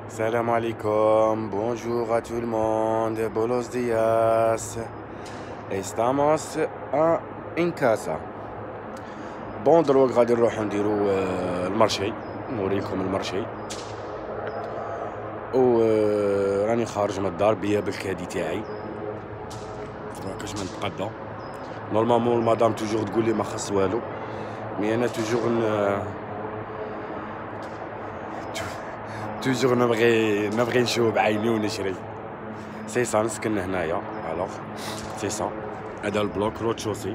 Salam alaikum, bonjour à tout le monde, buenos días. Estamos en casa. بون دروك غادي نروحو نديرو المارشي، نوريكم المارشي. و راني خارج من الدار بيا بالكادي تاعي، كاش ما نتقدى. نورمالمون المدام توجور تقول لي ما خص والو، مي انا توجور نبغي نشوف بعيني ونشري. سي سا نسكن هنايا، الوغ سي سا. هذا البلوك روت شوسي.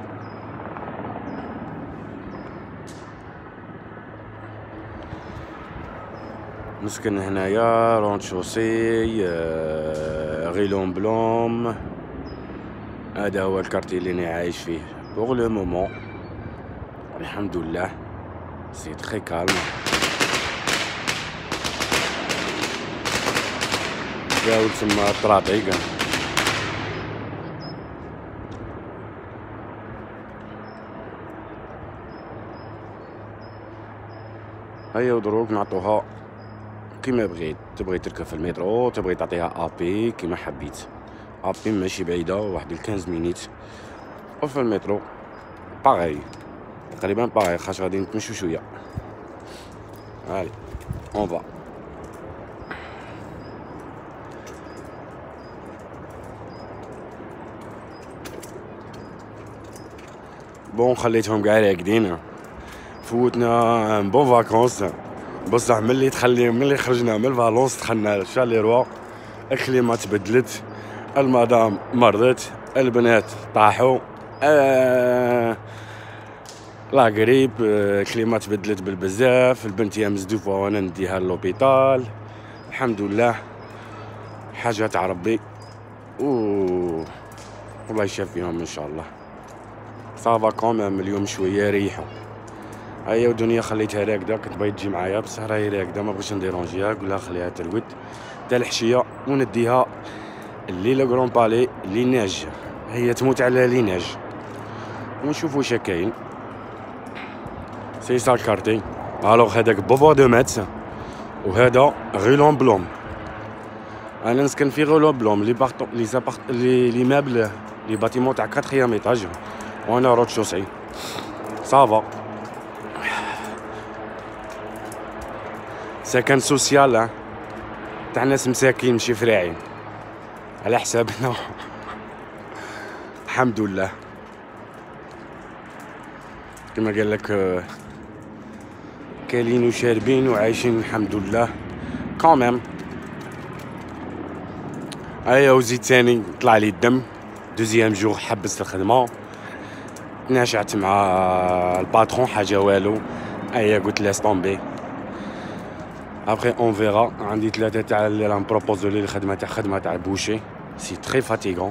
نسكن هنايا رون شوسي، غيلون بلوم. هذا هو الكارتي اللي انا عايش فيه بوغ لو مومون. الحمد لله سي تري كالم. جاول تما الطراطيق. هيا دروك نعطوها كيما بغيت. تبغي تركب في المترو، تبغي تعطيها ابي كيما حبيت. ابي ماشي بعيده، واحد 15 مينيت. وفي المترو باغي تقريبا باغي، خاطر غادي نتمشو شويه. هاي اون فا. بون خليتهم كاع راقدين، فوتنا بون فاكونس. بصح ملي خرجنا من فالونس دخلنا لشاليروا، الكليما تبدلت، المدام مرضت، البنات طاحوا، لا قريب، الكليما تبدلت بالبزاف، البنت هي مزدوفه وانا نديها للوبيطال. الحمد لله حاجه تاع ربي، والله يشافيهم ان شاء الله. صافا كومام اليوم شويه ريحوا. هيا ودنيا خليتها راقده، كنت باغي تجي معايا بصح راهي راقده، ما بغيتش نديرونجيها. قولها خليها ترقد تا الحشيه ونديها الليله كرون بالي ليناج. هي تموت على ليناج ونشوفو واش كاين. سي سا الكارتي. الوغ هذاك بوفا دو ماتس، وهذا غيلون بلوم. انا نسكن في غيلون بلوم، لي مابل لي باتيمون تاع 4 ايطاج، وانا روت شوسي. صافا سكن سوسيال تاع ناس مساكين ماشي فراعين على حسابنا. الحمد لله كما قال لك، كالين وشاربين وعايشين الحمد لله كامام. هيا وزيد ثاني طلع لي الدم، دوزيام جور حبست الخدمه، تناشعت مع الباترون حاجه والو. هيا قلت لاس طومبي، ابخي اون فيغا. عندي 3 تاع اللي راهم بروبوزو لي الخدمه تاع بوشي، سي تري فاتيغون.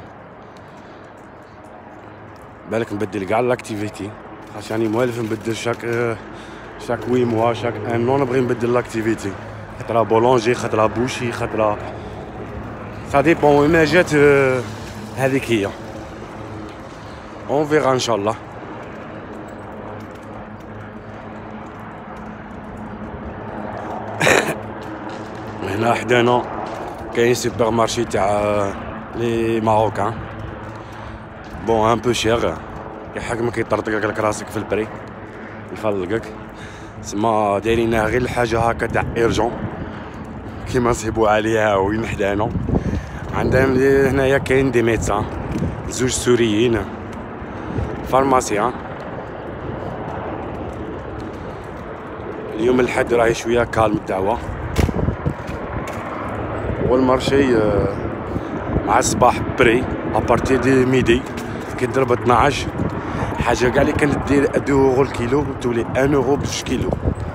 بالك نبدل كاع لاكتيفيتي، خاطر راني موالف نبدل شاك 8 موا، شاك ان نو نبغي نبدل لاكتيفيتي. خطره بولونجي، خطره بوشي، خطره سا ديبون ما جات. هذيك هي اون فيغا ان شاء الله. هنا حدانا كاين سوبر مارشي تاع لي ماروكان، بون ان بو شير، يحكمك يطرطق لك راسك في البري يفلقك. سما دايرينها غير الحاجه هكا تاع ايرجون كيما نصيبو عليها وين حدانا. عندنا هنايا كاين دي ميدسان، 2 سوريين، فارماسيان. اليوم الحد راهي شويه كالم الدعوه، والمارشي مع الصباح بري ابارتي دي ميدي كي تضرب 12 حاجه كاع اللي كانت دير 2 اورو الكيلو تولي 1 اورو ب2 كيلو.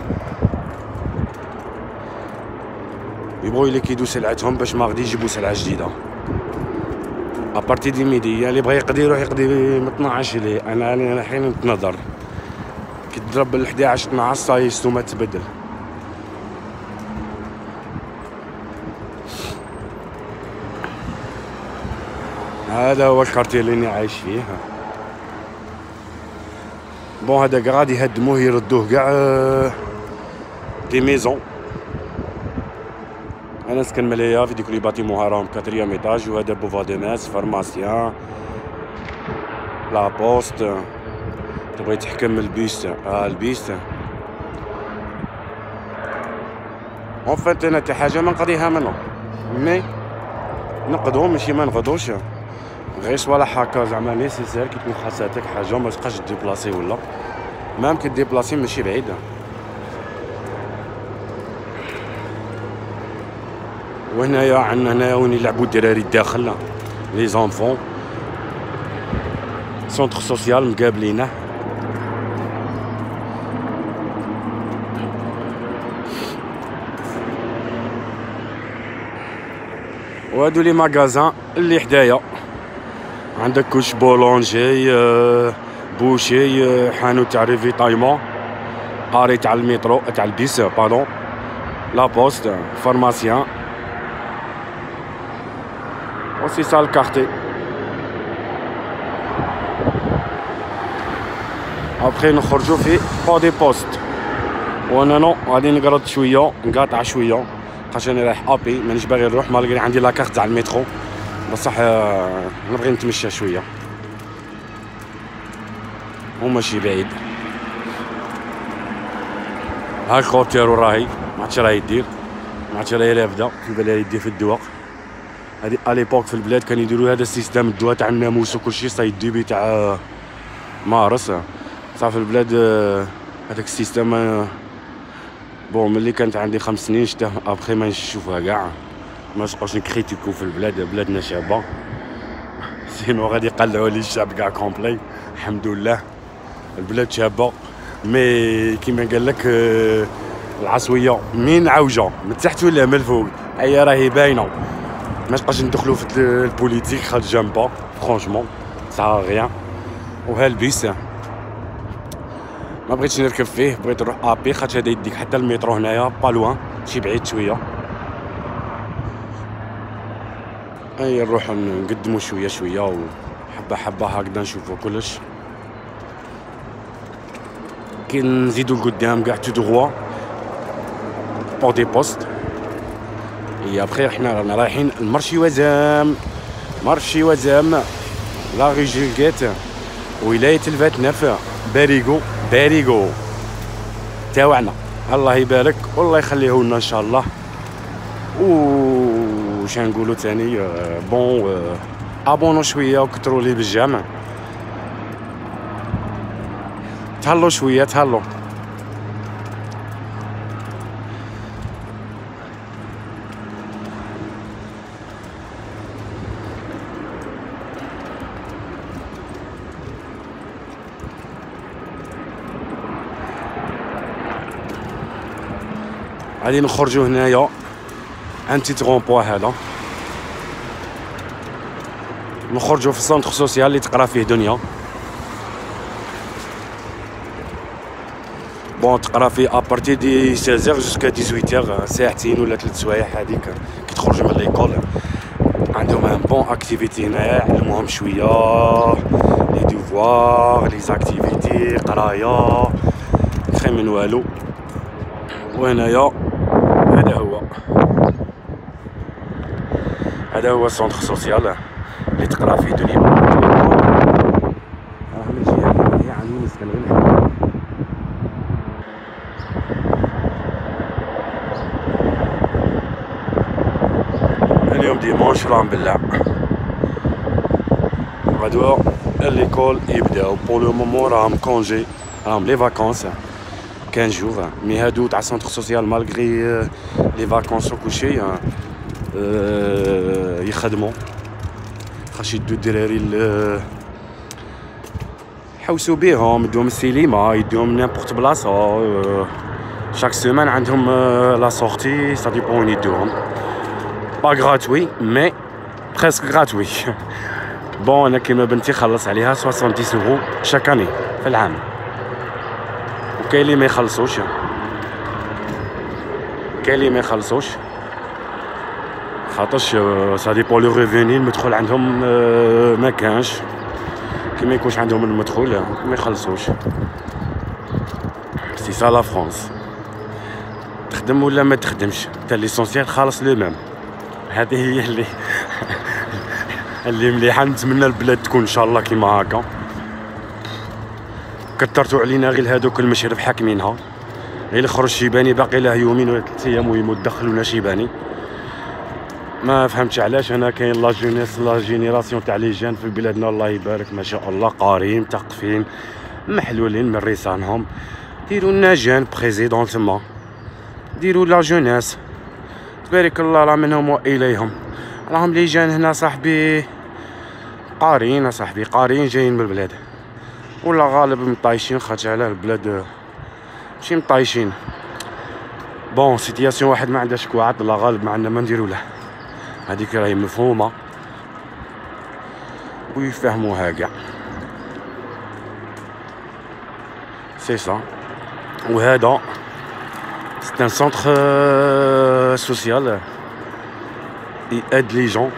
يبغوا لي كيدو سلعتهم باش ما غادي يجيبوا سلعه جديده ابارتي دي ميدي. اللي بغى يقضي يروح يقضي من 12 لي. انا الحين نتنظر كي تضرب 11 12 صاي السومه تبدل. هذا هو الكارتي اللي انا عايش فيه. بون هذا كاع غادي يهدموه يردوه كاع دي ميزون. انا نسكن مليا في ديك لي باتيمون راهم 4 ايطاج، وهذا بوفا دو ماس، فارماسيان، لا بوست. تبغي تحكم البيس، البيس اون فات انا حتى حاجه ما نقضيها منهم، مي نقضو ماشي ما نقضوش، غير صوالح هكا زعما نيسيسير كي تكون خاصاتك حاجه ما تبقاش ديبلاسي، ولا مام كديبلاسي ماشي بعيده. وهنايا عندنا هنايا وين يلعبوا الدراري الداخل، لي زونفون، سونتر سوسيال مقابلينه. وهادو لي ماغازان اللي حدايا، عندك كوش بولونجي، بوشي، حانوت تاع ريفيتايمون، اري تاع المترو تاع البيس بادون، لا بوست، فارماسيان، وسي سا الكارتي. ابخي نخرجو في با دي بوست، وانا نو غادي نقرض شويه، نقاطع شويه خاطر انا رايح ابي، مانيش باغي نروح مالغري عندي لاكارت تاع المترو، بصح نبغي نتمشى شويه وماشي بعيد. هاك خوتيرو راهي ما عرفتش راهي دير، ما عرفتش راهي رافده، كيبان يدير في الدواء. هادي اليبوك في البلاد كانوا يديروا هذا السيستم الدواء تاع الناموس وكلشي صاي الديبي تاع مارس، صافي في البلاد هذاك السيستم. بون ملي كانت عندي 5 سنين شتاه، ابخي ما نشوفها كاع، ما نبقاوش نكريتيكو في البلاد، بلادنا شابه، سينو غادي يقلعوا لي الشعب كاع كومبلي. الحمد لله البلاد شابه، مي كيما قال لك العصويه من عوجه من تحت ولا من الفوق، هي راهي باينه. ما نبقاش ندخلوا في البوليتيك خاطر جامبا فرانشمون سا غيان. وها البيس ما بغيتش نركب فيه، بغيت نروح ابي خاطر هذا يديك حتى المترو هنايا با لوان، شي بعيد شويه. اي نروح نقدموا شويه شويه وحبه حبه هكذا نشوفوا كلش. كي نزيدوا لقدام كاع تو دغوا بور دي بوست. اي ابخي حنا رانا رايحين المرشي وزام، مرشي وزام، لا ريجيلكيت، ولايه الفاتناف، باريغو باريغو تاوعنا. الله يبارك والله يخليه لنا ان شاء الله. وش نقولوا ثاني، بون ابونو شويه وكثروا لي بالجامع، تهلو شويه تهلو. غادي نخرجوا هنايا ان تيت رومبوا، هذا نخرجوا في السونتر سوسيال اللي تقرا فيه دنيا. بون تقرا فيه ابارتي دي 16 جوسكا 18 ساعتين ولا 3 سوايع، هذيك كي تخرج من ليكول. عندهم ان بون اكتيفيتي هنايا، علموهم شويه لي ديفوار لي زاكتيفيتي، قرايه خير من والو. وهنايا هذا هو السونتر سوسيال اللي تقرا فيه دنيا. راه من الجهه اللي عندي نسكن غير اليوم ديمونش راهم بالله، غدوة ليكول يبداو. بور لو مومون راهم كونجي، راهم لي فاكونس 15 جور، مي هادو تاع سونتر سوسيال مالغري لي فاكونس وكلشي يخدموا، خاش يدو الدراري يحوسوا بيهم، يدوهم السينما، يدوهم نيمبورت بلاصه. شاك سيمان عندهم لا سورتي، سا ديبون وين يدوهم، با غراتوي مي بريسك غراتوي. بون انا كيما بنتي خلص عليها 70 يورو شاك اني في العام، وكاين اللي ما يخلصوش، كاين اللي ما يخلصوش خاطرش سا ديبون لو ريفوني المدخول عندهم ما كانش، كي ما يكونش عندهم المدخول ما يخلصوش. سي سا لا فرانس. تخدم ولا ما تخدمش، تا ليسونسيال خالص لو ميم. هذه هي اللي مليحه. نتمنى البلاد تكون ان شاء الله كيما هكا. كثرتوا علينا غير هذوك المشرف حاكمينها، غير خرج شيباني باقي له يومين ولا 3 ايام ويموت دخلونا شيباني. ما فهمتش علاش. انا كاين لا جونيس لا جينيراسيون تاع لي جان في بلادنا الله يبارك ما شاء الله، قارين مثقفين محلولين من ريسانهم. ديروا لنا جان بريزيدون تما، ديروا لا جونيس تبارك الله راه منهم واليهم. راهم لي جان هنا صاحبي قارين، صاحبي قارين جايين من البلاد ولا غالب مطايشين، خاطر على البلاد ماشي مطايشين. بون سيتياسيون واحد ما عندهاش كواعط لا غالب ما عندنا ما نديرو له، هذيك راهي مفهومه ويفهموها كاع. سي سا. وهذا سي ان سونتر سوسيال يأد لي جون،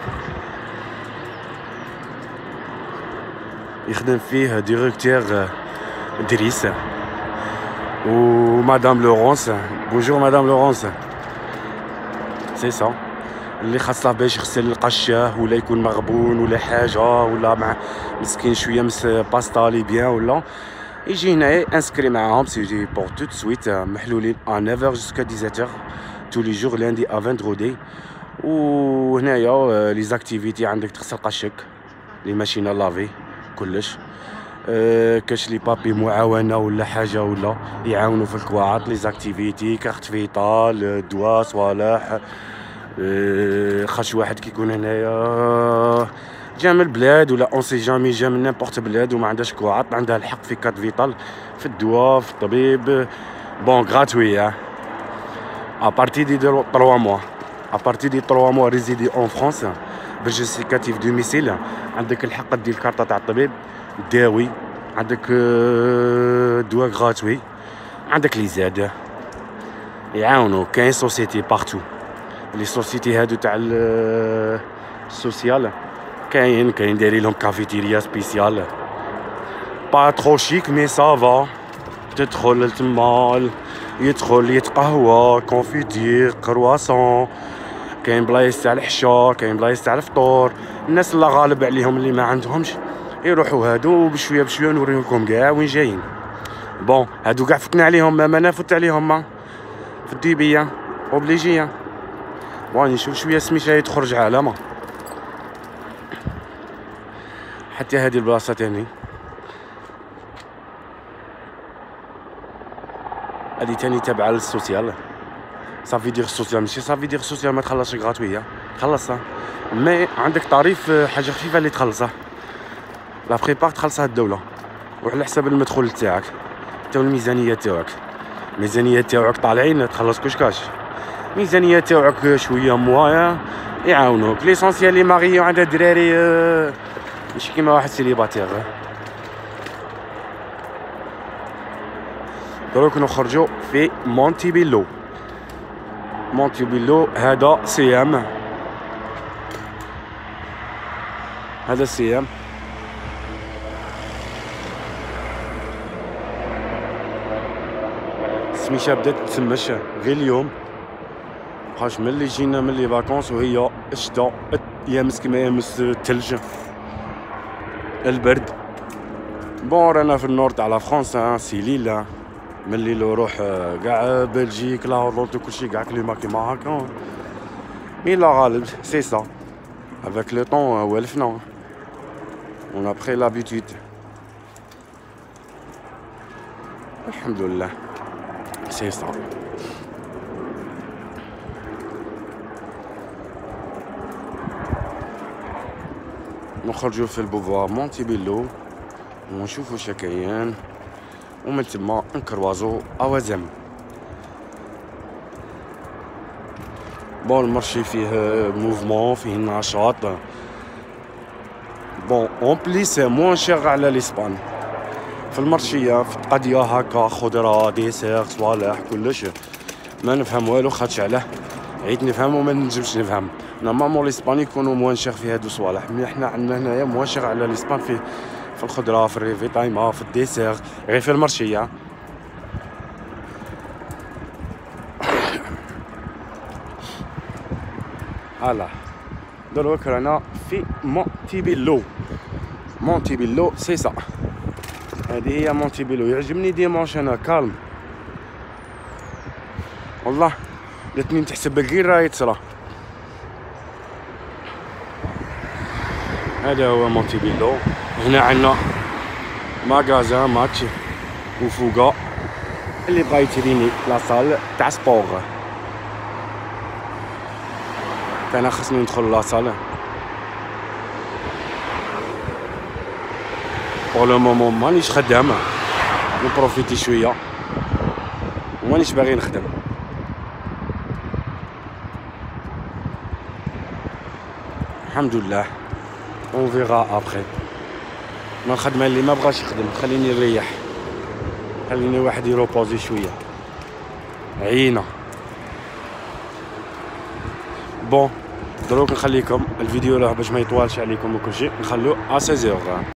يخدم فيه ديريكتور دريس ومدام لورونس. بونجور مدام لورونس. سي سا. اللي خاصه باش يغسل القشاه ولا يكون مغبون ولا حاجه ولا مع مسكين شويه باستا لي بيان ولا يجي هنايا انسكري معاهم. سي بور توت سويت محلولين ا 9h جوسكا 17h تو لي جور لاندي ا فندرودي. وهنايا لي زاكتيفيتي عندك تغسل قشك، لي ماشينا لافي كلش. كاش لي بابي معاونه ولا حاجه ولا يعاونوا في الكواعط. لي زاكتيفيتي كارت فيتال دواء صوالح. خاش واحد كيكون هنايا جا من البلاد ولا اون سي جامي جا من نيمبورت بلاد وما عندهاش كواعط، عندها الحق في كارت فيتال في الدواء في الطبيب. بون غراتوي ابارتي دي 3 موا. ابارتي دي 3 موا ريزيدي اون فرانس فيرجيسيكاتيف دوميسيل، عندك الحق دير الكارطه تاع الطبيب داوي، عندك دواء غراتوي، عندك لي زاد يعاونوا. كاين سوسيتي بارتو، لي سوسيتي هادو تاع السوسيال كاين دايرين لهم كافيتيريا سبيسيال با ترو شيك مي سافا. تدخل تما يدخل يتقهوى كونفيتير كرواسون، كاين بلايص تاع الحشا، كاين بلايص تاع الفطور. الناس اللي غالب عليهم اللي ما عندهمش يروحوا هادو بشويه بشويه نوريكم كاع وين جايين. بون هادو كاع فتنا عليهم، ما انا فت عليهم في الديبيه اوبليجيه. واني نشوف شويه سميتها تخرج عالمه. حتى هذه البلاصه تاني هذه تاني تابعه للسوسيال. صافي دير السوسيال ماشي صافي دير السوسيال ما تخلصش غراتويه، تخلصها مي عندك طريف حاجه خفيفه اللي تخلصها. لا بريبار تخلصها الدوله وعلى حساب المدخول تاعك تا الميزانيه تاعك. الميزانيه تاعك طالعين تخلص كشكاش، الميزانيه تاعك شويه موايا يعاونوك. ليسونسيال لي ماري عندها دراري ماشي كيما واحد سيليباتير. دروك نخرجوا في مونتيبيلو. مونتيبيلو هذا سي ام، هذا سي ام. سميتها بدات تسمش غير اليوم، بقاش ملي جينا من لي فاكونس وهي الشتا يامس كيما يامس الثلج البرد. بون رانا في النور تاع لا فرانس سي ليل، ملي نروح كاع بلجيك لا هولندا كلشي كاع كليما كيما هاكا. مي لا غالب سي سا افيك لو طون والفنا اون ابري لابيتود. الحمد لله سي سا. نخرجوا في البوفوار مونتيبيلو ونشوفوا شكاين ومن تما نكروازو اوازم. بون المارشي فيه موفمون فيه نشاط. بون اون بليس موان شير على لاسبان. في المارشيه في القضيه هكا خضره ديسير صوالح كلش ما نفهم والو، خاطش علاه عيت نفهم وما نجمش نفهم. نورمالمون لاسبان يكونوا موان شير في هادو صوالح، مي حنا عندنا هنايا موان شير على لاسبان في الخضره في الريفي طايمه في الديسير غير في المارشيه. فوالا دروك رانا في مونتيبيلو. مونتيبيلو سي سا، هذه هي مونتيبيلو. يعجبني ديمونش انا كالم والله، جاتني تحسب غير راهي تصرا. هذا هو مونتيبيلو. هنا عندنا ماغازان ماتش وفوقا اللي بغا يتريني لاصال تاع سبور. انا خصني ندخل لاصال بور لو مومون، مانيش خدام، نبروفيتي شويه ومانيش باغي نخدم. الحمد لله اون فيغا ابخي. ما الخدمه اللي ما بغاش يخدم خليني نريح، خليني واحد يروبوزي شويه عينه. بون دروك نخليكم الفيديو راه باش ما يطوالش عليكم وكلشي، نخلو ا 16h.